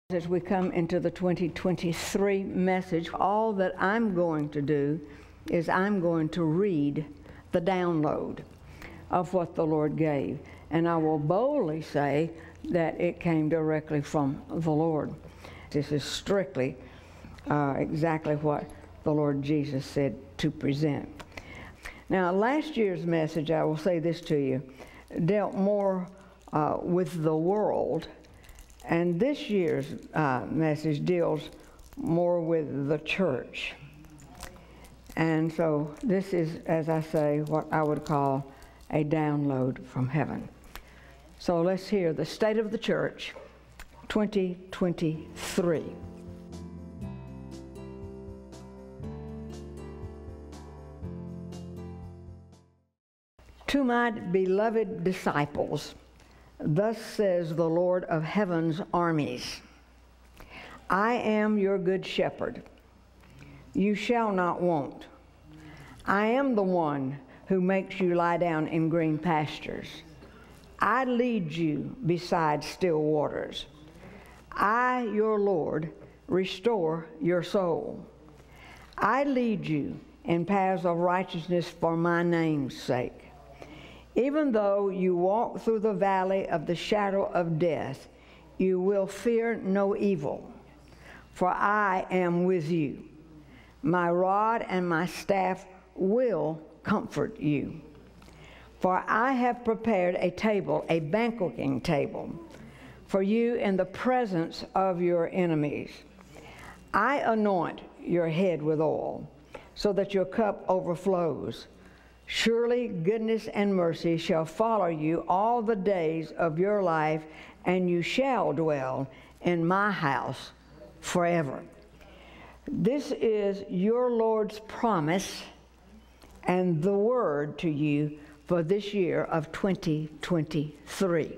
As we come into the 2023 message, all that I'm going to do is I'm going to read the download of what the Lord gave. And I will boldly say that it came directly from the Lord. This is strictly exactly what the Lord Jesus said to present. Now, last year's message, I will say this to you, dealt more with the world. And this year's message deals more with the church. And so this is, as I say, what I would call a download from heaven. So let's hear the State of the Church, 2023. To my beloved disciples, thus says the Lord of heaven's armies, I am your good shepherd. You shall not want. I am the one who makes you lie down in green pastures. I lead you beside still waters. I, your Lord, restore your soul. I lead you in paths of righteousness for my name's sake. Even though you walk through the valley of the shadow of death, you will fear no evil, for I am with you. My rod and my staff will comfort you. For I have prepared a table, a banqueting table, for you in the presence of your enemies. I anoint your head with oil, so that your cup overflows. Surely goodness and mercy shall follow you all the days of your life, and you shall dwell in my house forever. This is your Lord's promise and the word to you for this year of 2023.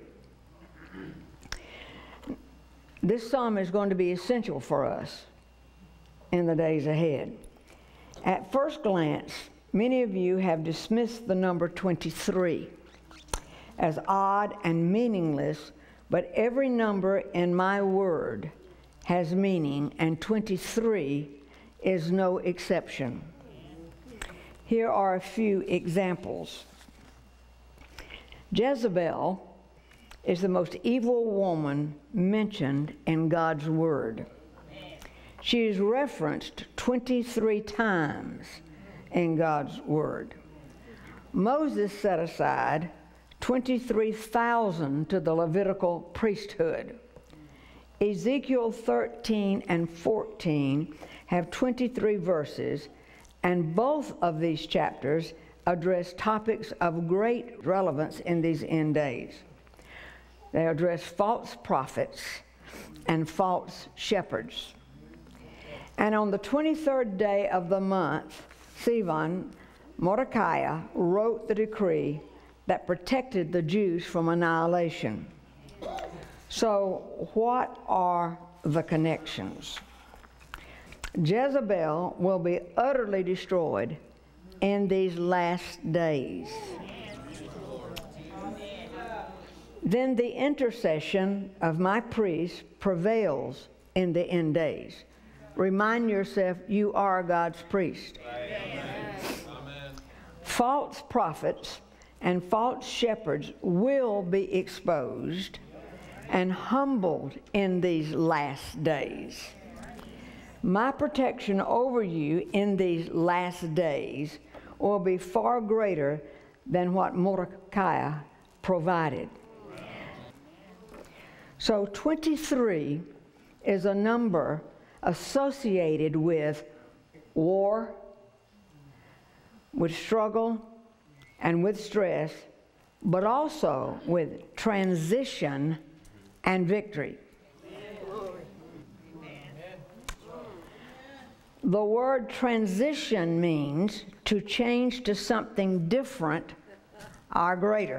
This psalm is going to be essential for us in the days ahead. At first glance, many of you have dismissed the number 23 as odd and meaningless, but every number in my word has meaning, and 23 is no exception. Here are a few examples. Jezebel is the most evil woman mentioned in God's word. She is referenced 23 times in God's word. Moses set aside 23,000 to the Levitical priesthood. Ezekiel 13 and 14 have 23 verses, and both of these chapters address topics of great relevance in these end days. They address false prophets and false shepherds. And on the 23rd day of the month, Sivan, Mordecai, wrote the decree that protected the Jews from annihilation. So what are the connections? Jezebel will be utterly destroyed in these last days. Then the intercession of my priest prevails in the end days. Remind yourself, you are God's priest. Amen. False prophets and false shepherds will be exposed and humbled in these last days. My protection over you in these last days will be far greater than what Mordecai provided. So 23 is a number associated with war, with struggle, and with stress, but also with transition and victory. The word transition means to change to something different or greater.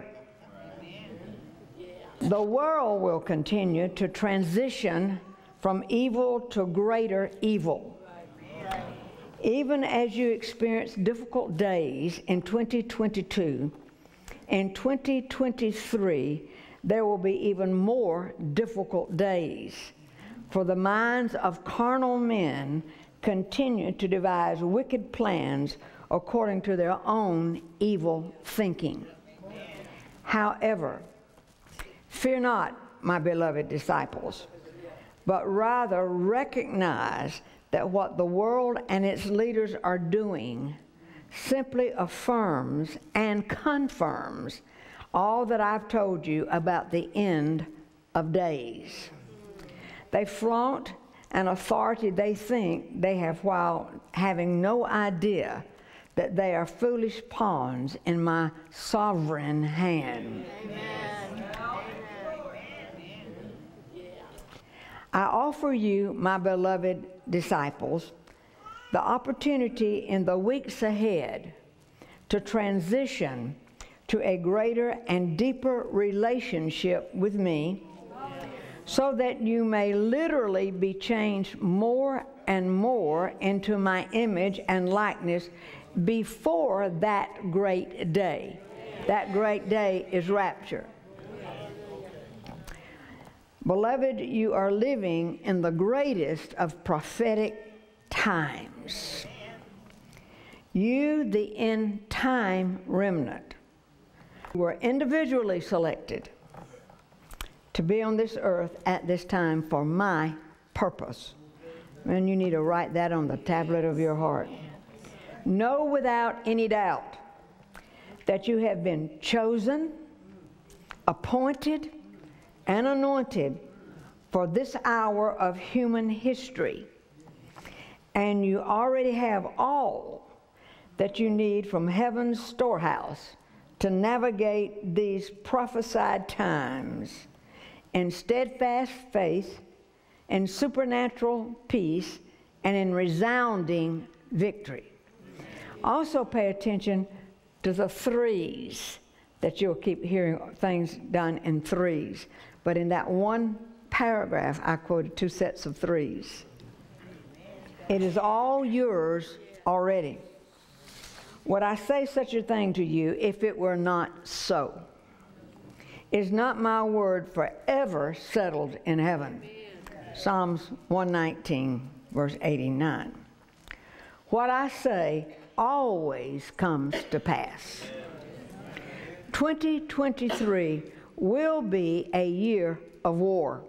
The world will continue to transition from evil to greater evil. Even as you experience difficult days in 2022, in 2023, there will be even more difficult days. For the minds of carnal men continue to devise wicked plans according to their own evil thinking. However, fear not, my beloved disciples, but rather recognize that what the world and its leaders are doing simply affirms and confirms all that I've told you about the end of days. They flaunt an authority they think they have while having no idea that they are foolish pawns in my sovereign hand. Amen. I offer you, my beloved disciples, the opportunity in the weeks ahead to transition to a greater and deeper relationship with me, so that you may literally be changed more and more into my image and likeness before that great day. That great day is rapture. Beloved, you are living in the greatest of prophetic times. You, the end time remnant, were individually selected to be on this earth at this time for my purpose. And you need to write that on the tablet of your heart. Know without any doubt that you have been chosen, appointed, and anointed for this hour of human history. And you already have all that you need from heaven's storehouse to navigate these prophesied times in steadfast faith, in supernatural peace, and in resounding victory. Also pay attention to the threes, that you'll keep hearing things done in threes. But in that one paragraph, I quoted 2 sets of threes. It is all yours already. Would I say such a thing to you if it were not so? Is not my word forever settled in heaven? Psalms 119, verse 89. What I say always comes to pass. 2023 will be a year of war.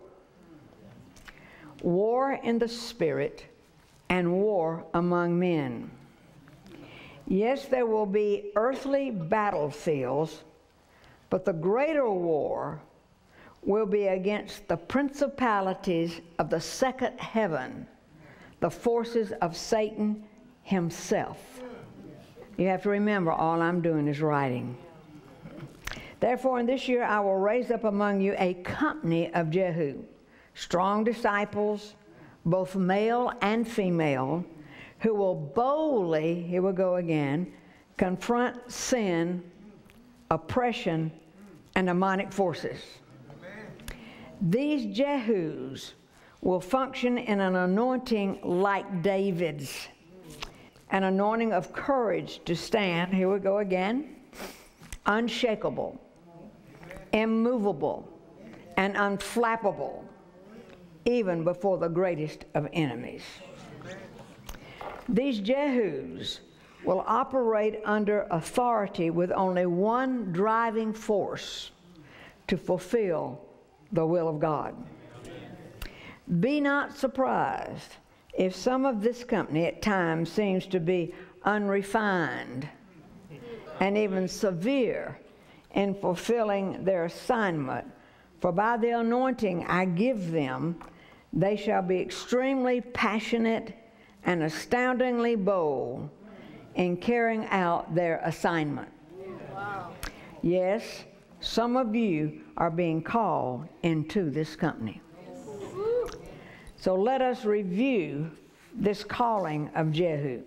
War in the spirit and war among men. Yes, there will be earthly battlefields, but the greater war will be against the principalities of the second heaven, the forces of Satan himself. You have to remember, all I'm doing is writing. Therefore, in this year I will raise up among you a company of Jehu, strong disciples, both male and female, who will boldly, here we go again, confront sin, oppression, and demonic forces. These Jehus will function in an anointing like David's, an anointing of courage to stand, here we go again, unshakable, immovable, and unflappable, even before the greatest of enemies. These Jehus will operate under authority with only one driving force: to fulfill the will of God. Be not surprised if some of this company at times seems to be unrefined and even severe in fulfilling their assignment, for by the anointing I give them, they shall be extremely passionate and astoundingly bold in carrying out their assignment. Wow. Yes, some of you are being called into this company. So let us review this calling of Jehu.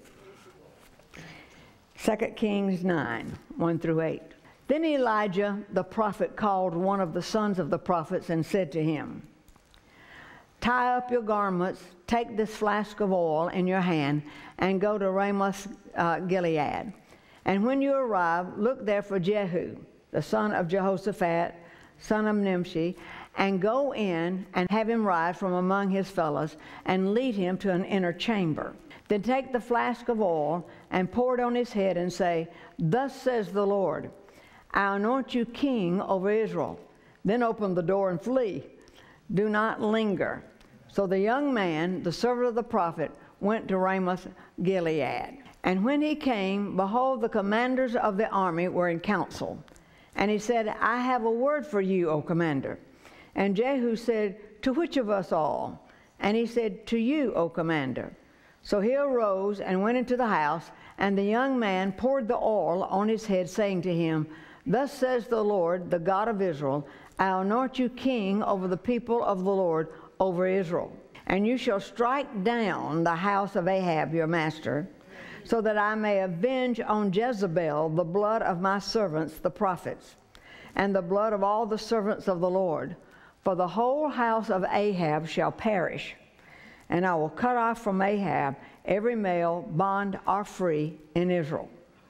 2 Kings 9, 1 through 8. Then Elijah the prophet called one of the sons of the prophets and said to him, "Tie up your garments, take this flask of oil in your hand, and go to Ramoth Gilead. And when you arrive, look there for Jehu, the son of Jehoshaphat, son of Nimshi, and go in and have him rise from among his fellows and lead him to an inner chamber. Then take the flask of oil and pour it on his head and say, Thus says the Lord, I anoint you king over Israel. Then open the door and flee. Do not linger. So the young man, the servant of the prophet, went to Ramoth Gilead. And when he came, behold, the commanders of the army were in council. And he said, I have a word for you, O commander. And Jehu said, To which of us all? And he said, To you, O commander. So he arose and went into the house, and the young man poured the oil on his head, saying to him, Thus says the Lord, the God of Israel, I anoint you king over the people of the Lord, over Israel. And you shall strike down the house of Ahab your master, so that I may avenge on Jezebel the blood of my servants the prophets, and the blood of all the servants of the Lord. For the whole house of Ahab shall perish, and I will cut off from Ahab every male, bond or free, in Israel.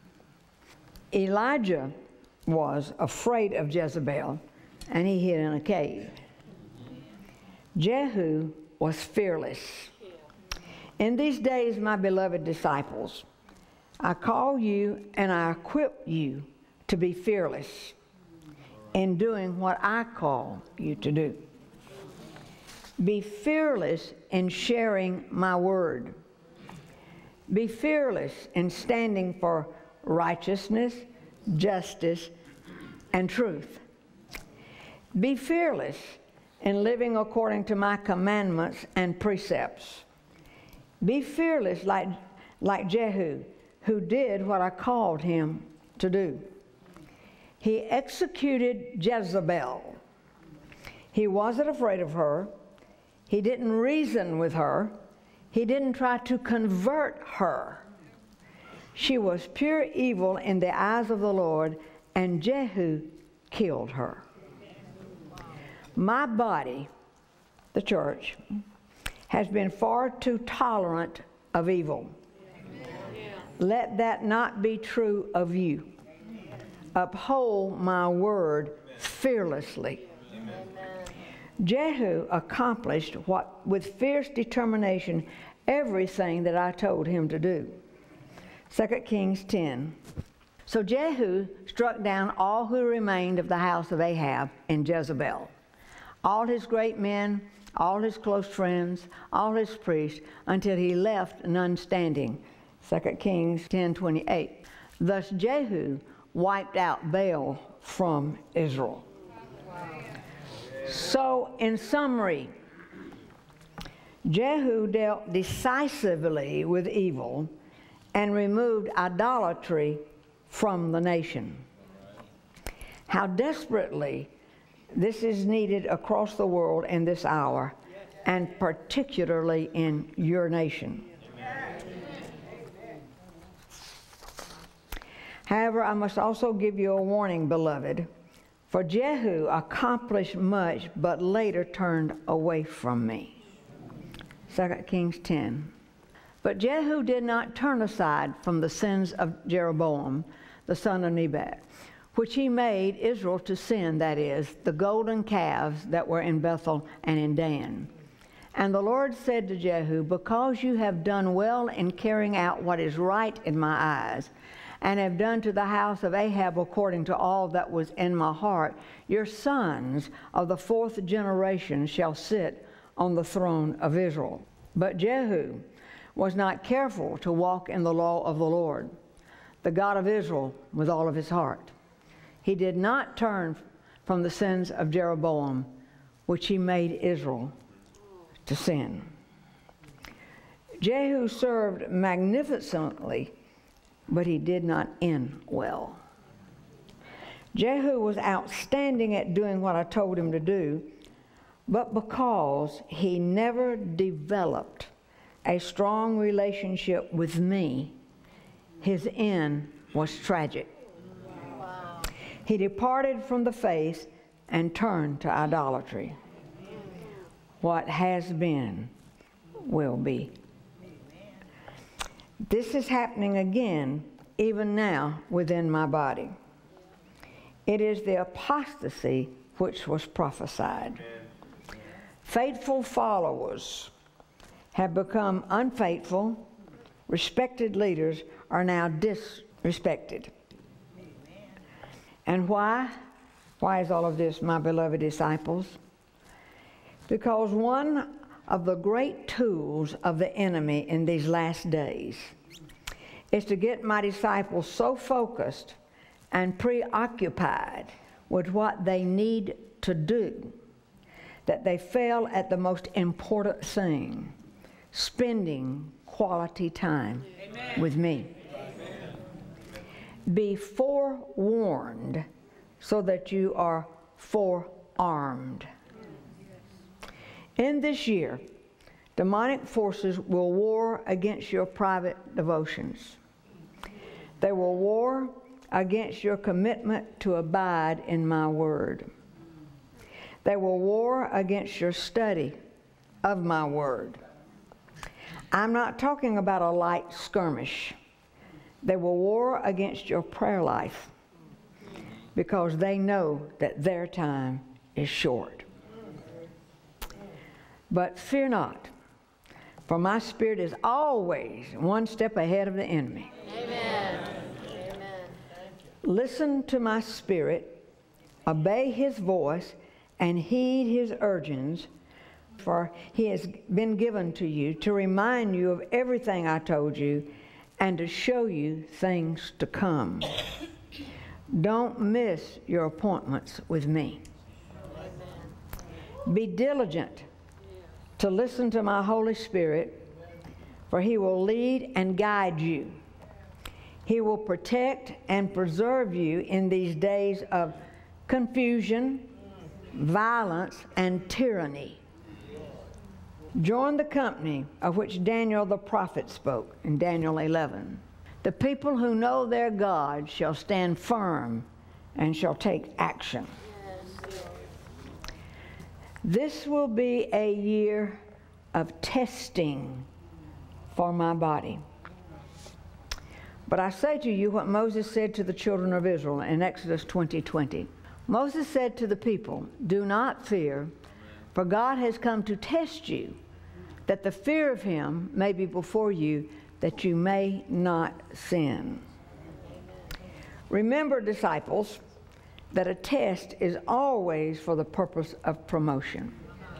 Elijah was afraid of Jezebel, and he hid in a cave. Jehu was fearless. In these days, my beloved disciples, I call you and I equip you to be fearless in doing what I call you to do. Be fearless in sharing my word. Be fearless in standing for righteousness, justice, and truth. Be fearless in living according to my commandments and precepts. Be fearless like Jehu, who did what I called him to do. He executed Jezebel. He wasn't afraid of her. He didn't reason with her. He didn't try to convert her. She was pure evil in the eyes of the Lord, and Jehu killed her. My body, the church, has been far too tolerant of evil. Let that not be true of you. Uphold my word fearlessly. Jehu accomplished with fierce determination everything that I told him to do. 2 Kings 10. So Jehu struck down all who remained of the house of Ahab in Jezebel, all his great men, all his close friends, all his priests, until he left none standing. 2 Kings 10:28. Thus Jehu wiped out Baal from Israel. So, in summary, Jehu dealt decisively with evil and removed idolatry from the nation. How desperately this is needed across the world in this hour, and particularly in your nation. However, I must also give you a warning, beloved, for Jehu accomplished much, but later turned away from me. 2 Kings 10. But Jehu did not turn aside from the sins of Jeroboam, the son of Nebat, which he made Israel to sin, that is, the golden calves that were in Bethel and in Dan. And the Lord said to Jehu, because you have done well in carrying out what is right in my eyes, and have done to the house of Ahab according to all that was in my heart, your sons of the fourth generation shall sit on the throne of Israel. But Jehu was not careful to walk in the law of the Lord, the God of Israel, with all of his heart. He did not turn from the sins of Jeroboam, which he made Israel to sin. Jehu served magnificently, but he did not end well. Jehu was outstanding at doing what I told him to do, but because he never developed a strong relationship with me, his end was tragic. Wow. He departed from the faith and turned to idolatry. What has been will be. This is happening again, even now, within my body. It is the apostasy which was prophesied. Faithful followers have become unfaithful. Respected leaders are now disrespected. And why? Why is all of this, my beloved disciples? Because one of the great tools of the enemy in these last days is to get my disciples so focused and preoccupied with what they need to do that they fail at the most important thing, spending quality time with me. Be forewarned so that you are forearmed. In this year, demonic forces will war against your private devotions. They will war against your commitment to abide in my word. They will war against your study of my word. I'm not talking about a light skirmish. They will war against your prayer life because they know that their time is short. But fear not, for my spirit is always one step ahead of the enemy. Amen. Amen. Listen to my spirit, obey his voice, and heed his urgings, for he has been given to you to remind you of everything I told you and to show you things to come. Don't miss your appointments with me. Be diligent to listen to my Holy Spirit, for he will lead and guide you. He will protect and preserve you in these days of confusion, violence, and tyranny. Join the company of which Daniel the prophet spoke in Daniel 11. The people who know their God shall stand firm and shall take action. This will be a year of testing for my body. But I say to you what Moses said to the children of Israel in Exodus 20:20. Moses said to the people, "Do not fear, for God has come to test you, that the fear of him may be before you, that you may not sin." Remember, disciples, that a test is always for the purpose of promotion.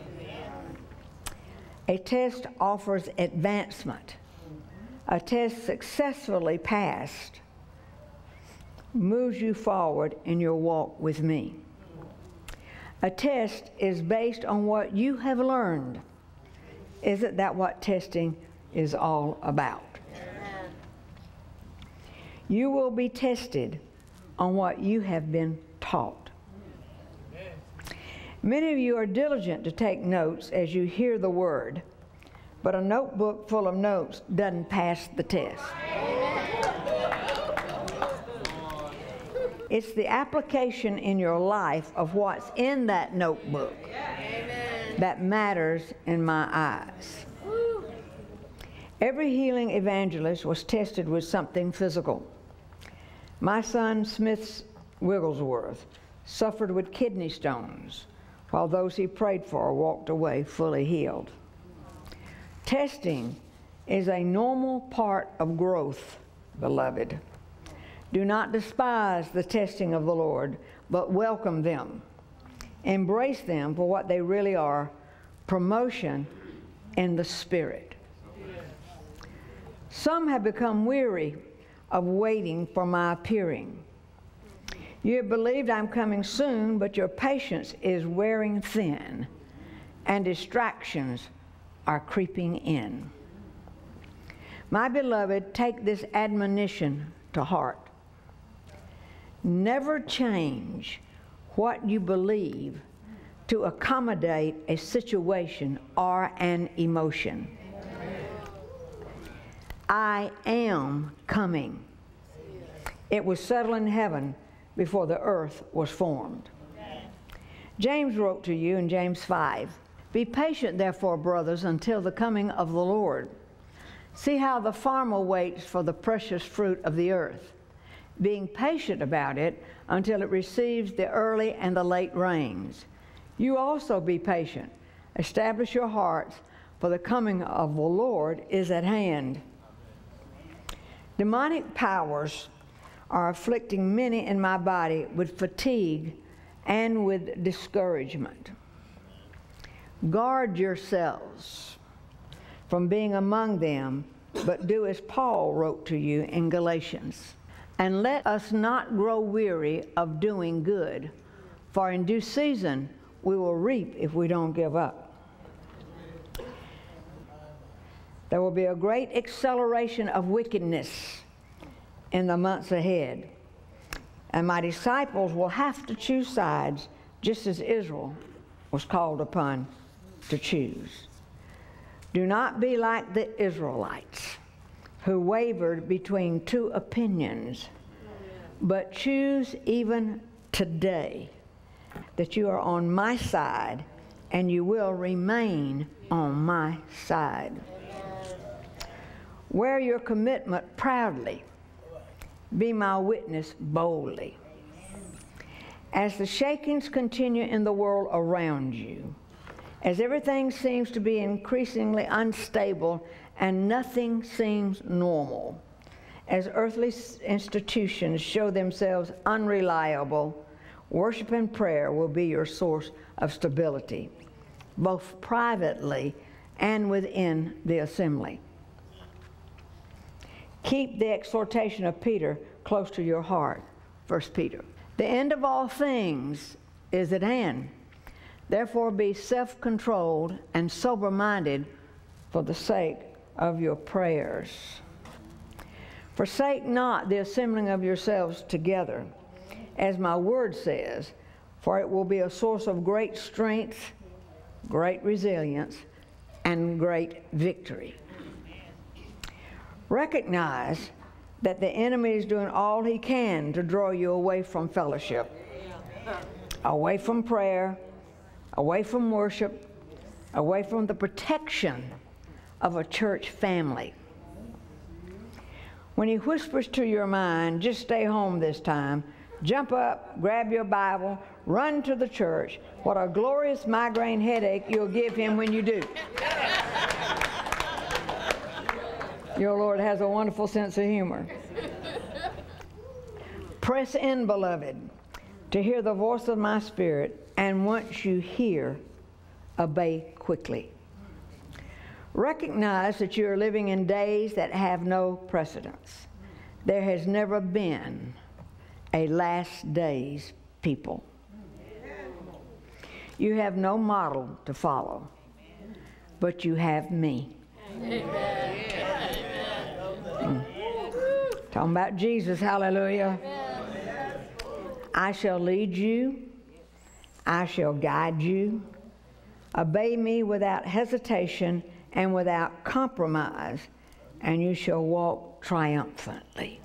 A test offers advancement. A test successfully passed moves you forward in your walk with me. A test is based on what you have learned. Isn't that what testing is all about? Amen. You will be tested on what you have been taught. Many of you are diligent to take notes as you hear the word, but a notebook full of notes doesn't pass the test. It's the application in your life of what's in that notebook that matters in my eyes. Every healing evangelist was tested with something physical. My son, Smith Wigglesworth, suffered with kidney stones, while those he prayed for walked away fully healed. Testing is a normal part of growth, beloved. Do not despise the testing of the Lord, but welcome them. Embrace them for what they really are, promotion in the Spirit. Some have become weary of waiting for my appearing. You have believed I'm coming soon, but your patience is wearing thin, and distractions are creeping in. My beloved, take this admonition to heart. Never change what you believe to accommodate a situation or an emotion. I am coming. It was settled in heaven before the earth was formed. James wrote to you in James 5, "Be patient, therefore, brothers, until the coming of the Lord. See how the farmer waits for the precious fruit of the earth, being patient about it until it receives the early and the late rains. You also be patient. Establish your hearts, for the coming of the Lord is at hand. Demonic powers are afflicting many in my body with fatigue and with discouragement. Guard yourselves from being among them, but do as Paul wrote to you in Galatians. And let us not grow weary of doing good, for in due season we will reap if we don't give up. There will be a great acceleration of wickedness in the months ahead, and my disciples will have to choose sides, just as Israel was called upon to choose. Do not be like the Israelites, who wavered between two opinions, but choose even today that you are on my side, and you will remain on my side. Wear your commitment proudly. Be my witness boldly. As the shakings continue in the world around you, as everything seems to be increasingly unstable and nothing seems normal, as earthly institutions show themselves unreliable, worship and prayer will be your source of stability, both privately and within the assembly. Keep the exhortation of Peter close to your heart, 1 Peter. The end of all things is at hand. Therefore be self-controlled and sober-minded for the sake of your prayers. Forsake not the assembling of yourselves together, as my word says, for it will be a source of great strength, great resilience, and great victory. Recognize that the enemy is doing all he can to draw you away from fellowship, away from prayer, away from worship, away from the protection of a church family. When he whispers to your mind, just stay home this time, jump up, grab your Bible, run to the church, what a glorious migraine headache you'll give him when you do. Your Lord has a wonderful sense of humor. Press in, beloved, to hear the voice of my Spirit, and once you hear, obey quickly. Recognize that you are living in days that have no precedence. There has never been a last days people. You have no model to follow, but you have me. Talking about Jesus, hallelujah. I shall lead you. I shall guide you. Obey me without hesitation and without compromise, and you shall walk triumphantly.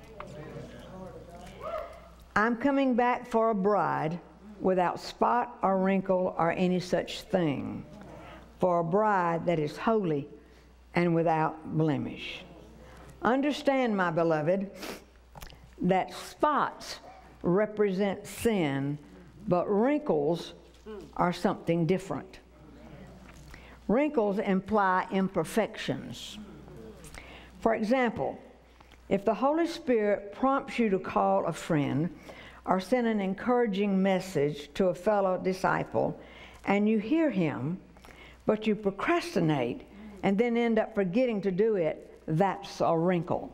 I'm coming back for a bride without spot or wrinkle or any such thing, for a bride that is holy and without blemish. Understand, my beloved, that spots represent sin, but wrinkles are something different. Wrinkles imply imperfections. For example, if the Holy Spirit prompts you to call a friend or send an encouraging message to a fellow disciple, and you hear him, but you procrastinate and then end up forgetting to do it, that's a wrinkle.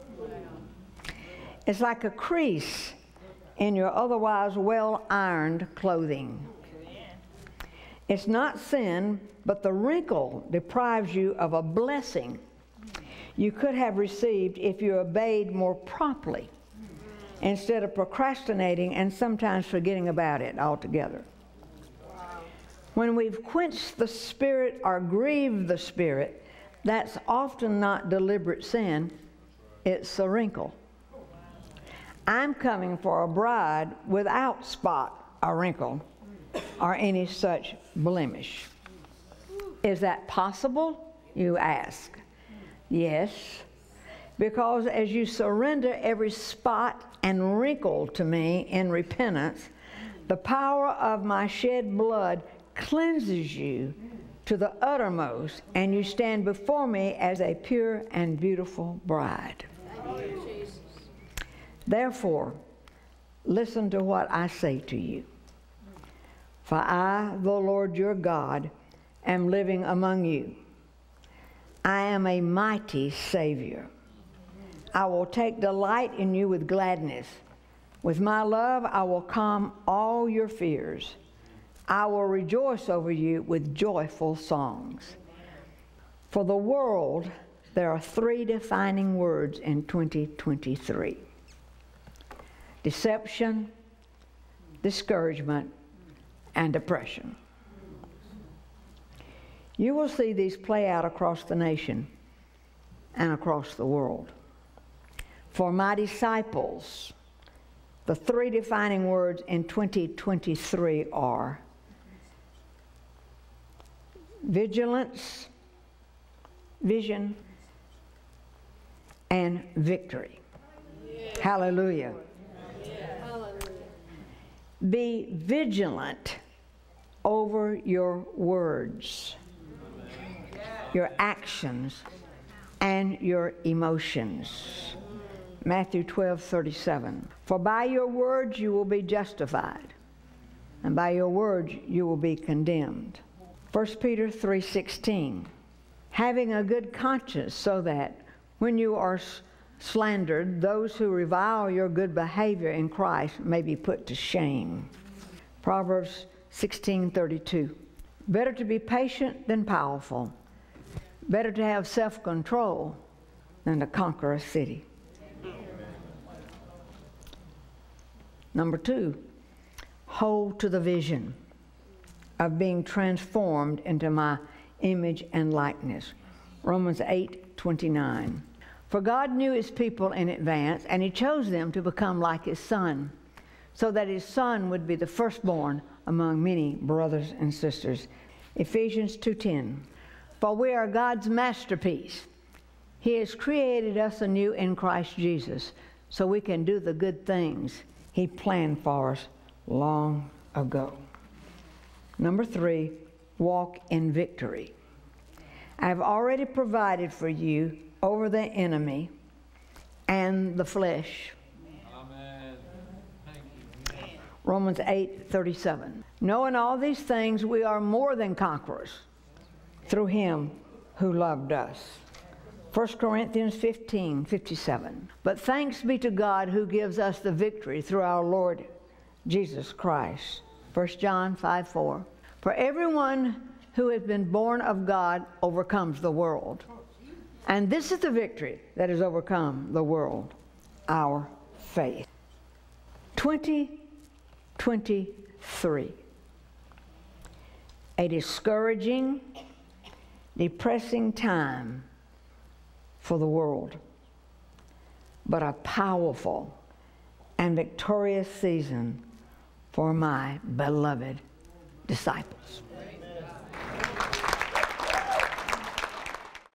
It's like a crease in your otherwise well-ironed clothing. It's not sin, but the wrinkle deprives you of a blessing you could have received if you obeyed more promptly instead of procrastinating and sometimes forgetting about it altogether. When we've quenched the Spirit or grieved the Spirit, that's often not deliberate sin, it's a wrinkle. I'm coming for a bride without spot or wrinkle or any such blemish. Is that possible, you ask? Yes. because as you surrender every spot and wrinkle to me in repentance, the power of my shed blood cleanses you to the uttermost, and you stand before me as a pure and beautiful bride. Thank you, Jesus. Therefore, listen to what I say to you. For I, the Lord your God, am living among you. I am a mighty Savior. I will take delight in you with gladness. With my love, I will calm all your fears. I will rejoice over you with joyful songs. For the world, there are three defining words in 2023. Deception, discouragement, and depression. You will see these play out across the nation and across the world. For my disciples, the three defining words in 2023 are vigilance, vision, and victory. Yeah. Hallelujah. Yeah. Hallelujah. Be vigilant over your words, your actions, and your emotions. Matthew 12:37. For by your words you will be justified, and by your words you will be condemned. 1 Peter 3:16. Having a good conscience, so that when you are slandered, those who revile your good behavior in Christ may be put to shame. Proverbs 16:32. Better to be patient than powerful. Better to have self-control than to conquer a city. Number 2, hold to the vision of being transformed into my image and likeness. Romans 8:29. For God knew his people in advance, and he chose them to become like his Son, so that his Son would be the firstborn among many brothers and sisters. Ephesians 2:10. For we are God's masterpiece. He has created us anew in Christ Jesus, so we can do the good things he planned for us long ago. Number 3, walk in victory. I have already provided for you over the enemy and the flesh. Amen. Thank you. Romans 8:37. Knowing all these things, we are more than conquerors through him who loved us. 1 Corinthians 15:57. But thanks be to God who gives us the victory through our Lord Jesus Christ. 1 John 5:4. For everyone who has been born of God overcomes the world. And this is the victory that has overcome the world, our faith. 2023. A discouraging, depressing time for the world, but a powerful and victorious season for my beloved disciples.